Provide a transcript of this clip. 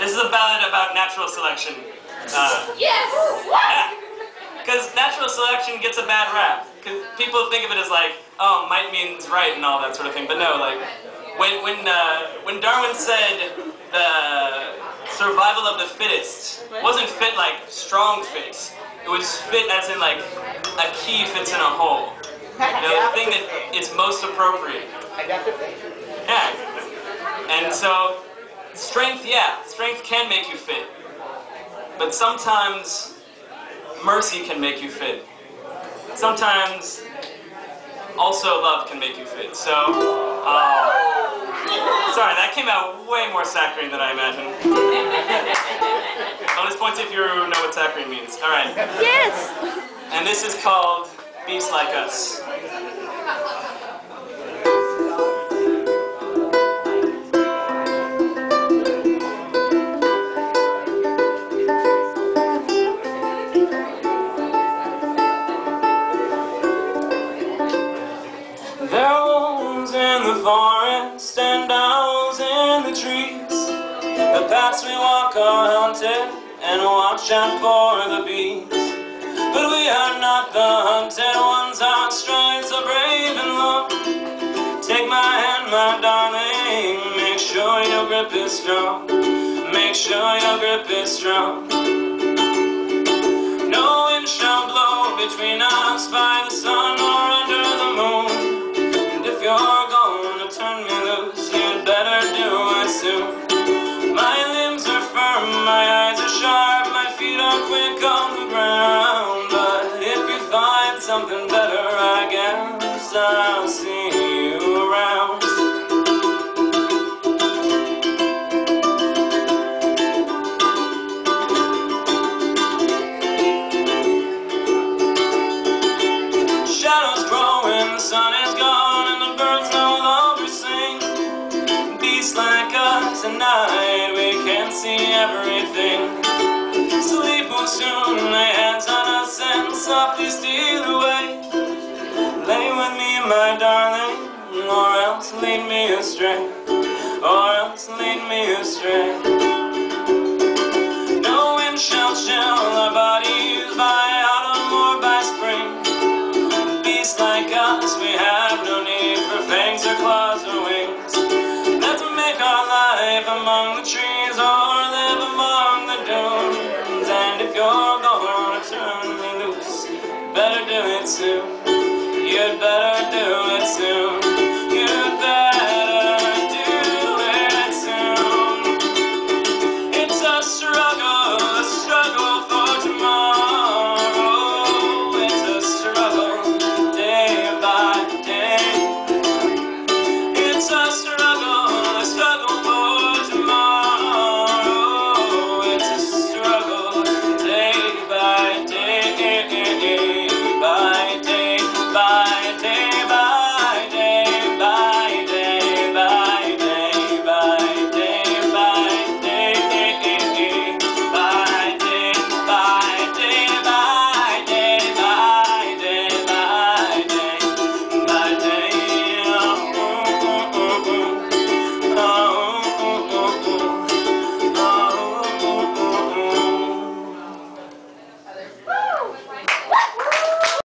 This is a ballad about natural selection. Yes! Yeah. Because natural selection gets a bad rap. Because people think of it as like, oh, might means right and all that sort of thing. But no, like, when Darwin said the survival of the fittest, wasn't fit like strong fit. It was fit as in like a key fits in a hole. The thing that is most appropriate. Yeah. And so, strength, yeah, strength can make you fit. But sometimes, mercy can make you fit. Sometimes, also love can make you fit. So, sorry, that came out way more saccharine than I imagined. Bonus points if you know what saccharine means. All right. Yes! And this is called Beasts Like Us. There are wolves in the forest and owls in the trees. The paths we walk are haunted, and watch out for the bees. But we are not the hunted ones, our strides are brave and long. Take my hand, my darling, make sure your grip is strong. Make sure your grip is strong. No wind shall blow between us by the sun or under the moon. If you're gonna turn me loose, you'd better do it soon. My limbs are firm, my eyes are sharp, my feet are quick on the ground. But if you find something better, I guess I'll see you around. Shadows grow when the sun is gone and the birds no longer sing. Beasts like us at night, we can't see everything. Sleep will soon lay hands on us and softly steal away. Lay with me, my darling, or else lead me astray. Or else lead me astray. No wind shall chill our bodies by autumn or by spring. Beasts like us, we have no need for fangs or claws or wings. Let's make our life among the trees or live among the dunes. And if you're gonna turn me loose, better do it soon. You'd better do it soon.